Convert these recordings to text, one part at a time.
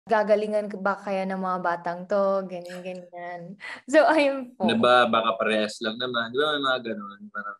Gagalingan ba kaya ng mga batang to? Ganyan, ganyan. So, ayun po. Ano ba, baka parehas lang naman. Di ba may mga ganun? Parang...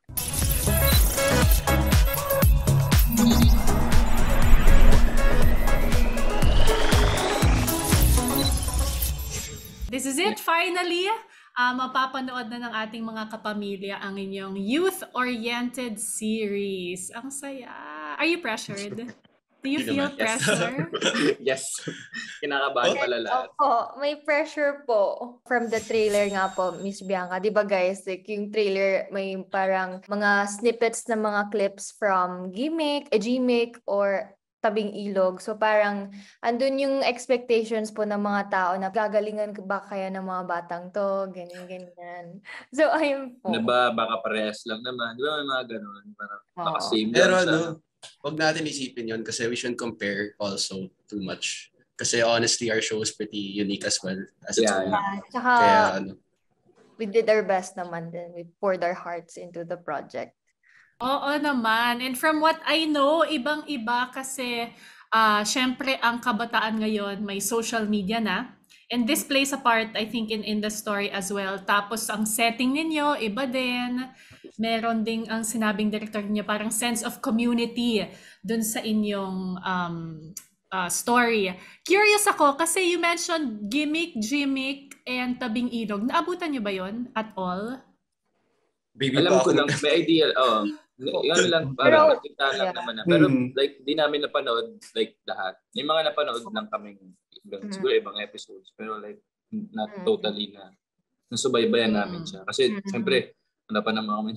This is it, finally. Mapapanood na ng ating mga kapamilya ang inyong youth-oriented series. Ang saya. Are you pressured? Do you feel pressure? Yes. Kinakabahan pala lahat. Opo, may pressure po. From the trailer nga po, Miss Bianca. Di ba guys, like yung trailer may parang mga snippets na mga clips from Gimmick or Tabing Ilog. So parang andun yung expectations po ng mga tao na gagalingan ba kaya ng mga batang to? Ganyan, ganyan. So ayun po. Ano ba, baka parehas lang naman. Di ba may mga ganun? Parang nakasame Pero lang siya. Huwag natin isipin yun kasi we shouldn't compare also too much. Kasi honestly, our show is pretty unique as well. As its own. Tsaka, kaya, we did our best naman din. We poured our hearts into the project. Oo naman. And from what I know, ibang-iba kasi syempre ang kabataan ngayon may social media na. And this plays a part, I think, in the story as well. Tapos ang setting ninyo, iba din. Meron ding ang sinabing director niya, parang sense of community dun sa inyong story. Curious ako kasi you mentioned Gimmick, and Tabing Ilog. Naabutan niyo ba yon at all? Baby alam pa ko ako. lang, may idea. Yun lang, parang nakita lang naman na. Pero like, di namin napanood like lahat. May mga napanood lang kaming siguro ibang episodes. Pero like, not totally na nasubaybayan namin siya. Kasi siyempre, wala pa naman kami.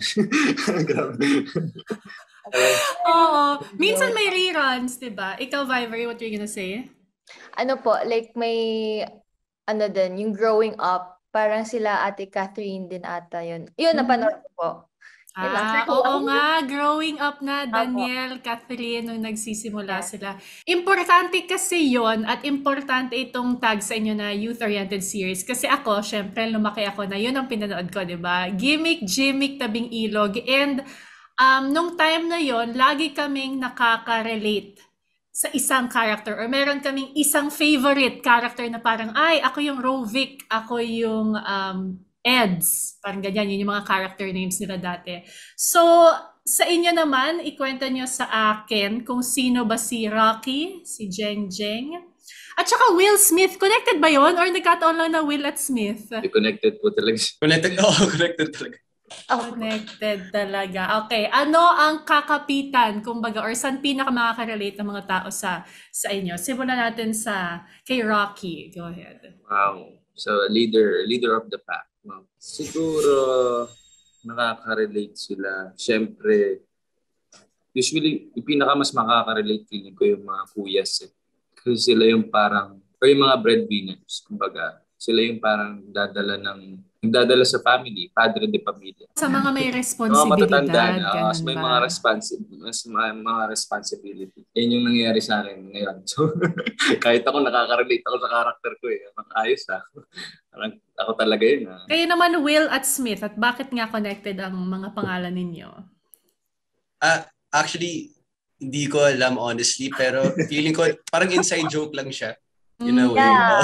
Oo. Minsan may reruns, diba? Ikaw, Vivery, what are you gonna say? Ano po, like may, ano din, yung growing up, parang sila Ate Catherine din ata yun. Yun, napanood ko po. Oo nga, growing up na, Daniel, Catherine, nung nagsisimula sila. Importante kasi yon at importante itong tag sa inyo na youth-oriented series. Kasi ako, syempre, lumaki ako na yun ang pinanood ko, di ba? Gimmick, Tabing Ilog. And nung time na yon, lagi kaming nakaka-relate sa isang character or meron kaming isang favorite character na parang, ay, ako yung Rovic, ako yung Eds. Parang ganyan, yun yung mga character names nila dati. So, sa inyo naman, ikwento nyo sa akin kung sino ba si Rocky, si Jeng Jeng, at saka Will Smith. Connected ba yon or nagkataon lang na Will at Smith? Connected po talaga. Connected talaga. Connected talaga. Okay, ano ang kakapitan, kumbaga, or saan pinaka makaka-relate ng mga tao sa inyo? Simulan natin kay Rocky. Go ahead. Wow. So, leader of the pack. Wow. Siguro, nakaka-relate sila. Siyempre, usually, yung mas makaka-relate feeling ko yung mga kuyas. Kasi sila yung parang, or yung mga breadwinners. Kumbaga, sila yung parang nagdadala sa family, padre de pamilya. Sa mga may responsibilidad, mas may mga responsibility. Yan yung nangyayari sa akin ngayon. So, kahit ako nakaka-relate ako sa character ko ayos Parang ako talaga yun. Kayo naman, Will at Smith, at bakit nga connected ang mga pangalan ninyo? Actually, hindi ko alam honestly, pero feeling ko parang inside joke lang siya. In a way.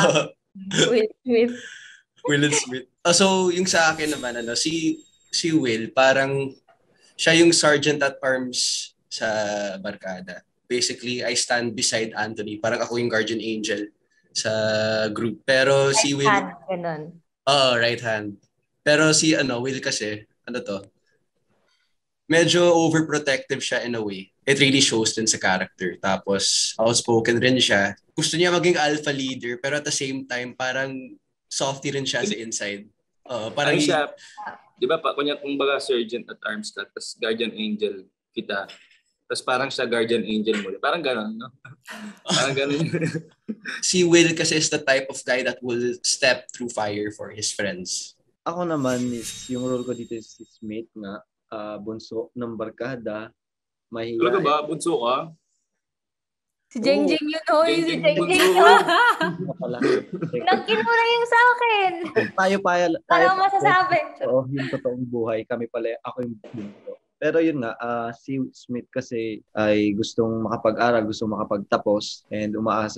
Will and Smith. So, yung sa akin naman, si Will, parang siya yung sergeant at arms sa barkada. Basically, I stand beside Anthony. Parang ako yung guardian angel sa group. Pero si Will... Right hand, ganun. Right hand. Pero si Will kasi, medyo overprotective siya in a way. It really shows din sa character. Tapos, outspoken rin siya. Gusto niya maging alpha leader, pero at the same time, parang softy rin siya sa inside. Parang siya, di ba, kung baga sergeant at arms ka, tapos guardian angel kita, tapos parang siya guardian angel mo. Parang gano'n, no? Parang gano'n. Si Will kasi is the type of guy that will step through fire for his friends. Ako naman, yung role ko dito is si Smith nga, bunso ng barkada. Talaga ba? Bunso ka? Si Jeng Jeng yun, hoy. Si Jeng Jeng Nagkinura yung sa akin. Tayo Parang masasabi. Oo, yung totoong buhay. Kami pala, ako yung bunso. Pero yun nga, si Smith kasi ay gustong makapag-aral, gustong makapagtapos, and umaasa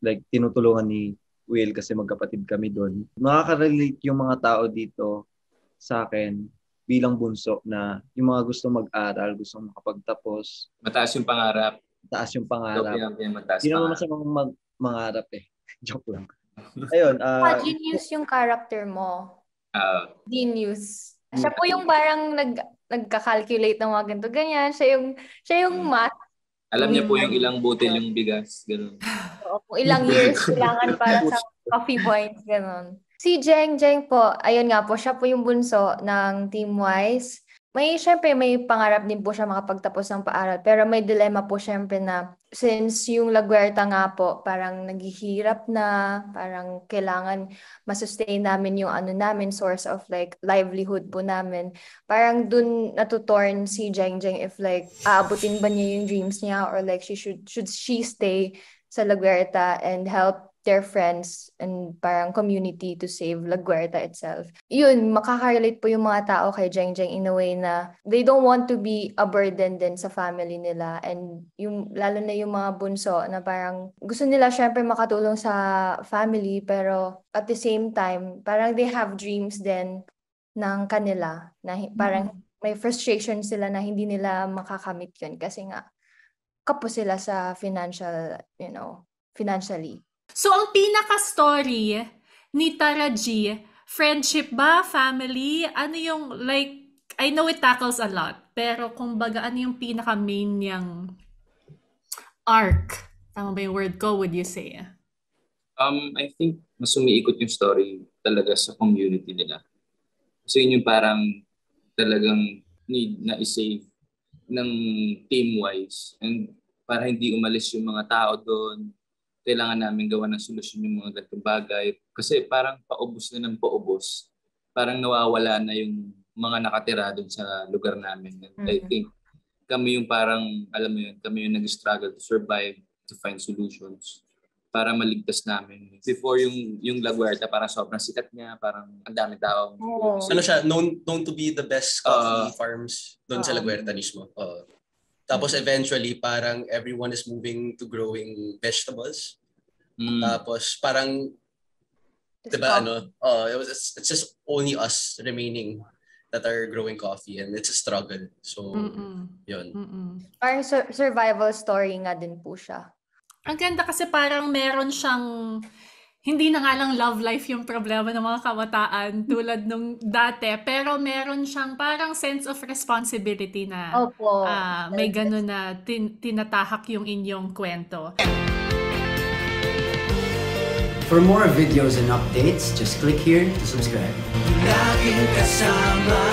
like tinutulungan ni Will kasi magkapatid kami doon. Nakaka-relate yung mga tao dito sa akin bilang bunso na yung mga gustong mag-aral, gustong makapagtapos, Mataas yung pangarap. taas yung Ikaw pangarap. mataas Hindi naman pangarap. masamang mangarap eh. Joke lang. Ayun, Genius yung character mo. Ah, Genius. Siya po yung parang nagka-calculate ng mga ganito, ganyan. Siya yung math. alam niya po yung ilang butil yung bigas. Ganun. O, kung ilang years kailangan para sa coffee points, ganun. Si Jeng po, ayun nga po, siya po yung bunso ng Team Wise. Syempre, may pangarap din po siya makapagtapos ng paaral. Pero may dilemma po syempre na since yung Laguerta nga po, parang naghihirap na, parang kailangan masustain namin yung namin, source of like livelihood po namin. Parang dun natutorn si Jeng if like aabutin ba niya yung dreams niya or like should she stay sa Laguerta and help their friends and parang community to save Laguerta itself. Yun, makaka-relate po yung mga tao kay Jeng in a way na they don't want to be a burden din sa family nila, and yung lalo na yung mga bunso na parang gusto nila syempre makatulong sa family, pero at the same time parang they have dreams din ng kanila na parang may frustration sila na hindi nila makakamit yun kasi nga kapos sila sa financially. So, ang pinaka-story ni Tara G, friendship ba? Family? Ano yung, like, I know it tackles a lot, pero kumbaga, ano yung pinaka-main niyang arc? Tama ba yung word ko, would you say? I think mas umiikot yung story talaga sa community nila. So yun yung parang talagang need na i-save ng team-wise. And para hindi umalis yung mga tao doon, kailangan namin gawa ng solusyon yung mga ganitong bagay. Kasi parang paubos na ng paubos. Parang nawawala na yung mga nakatira doon sa lugar namin. And I think kami yung parang, alam mo yun, kami yung nag-struggle to survive, to find solutions para maligtas namin. Before yung Laguerta, parang sobrang sikat niya, parang ang dami tao. Ano siya, known to be the best coffee farms doon sa Laguerta mismo. Tapos eventually, parang everyone is moving to growing vegetables. Tapos parang, diba, it's just only us remaining that are growing coffee, and it's a struggle. So, yun. Parang survival story nga din po siya. Ang ganda kasi parang meron siyang, hindi na nga lang love life yung problema ng mga kabataan tulad nung dati, pero meron siyang parang sense of responsibility na Opo. may gano'n na tinatahak yung inyong kwento. For more videos and updates, just click here to subscribe. Laging kasama.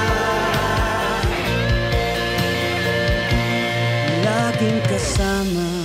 Laging kasama.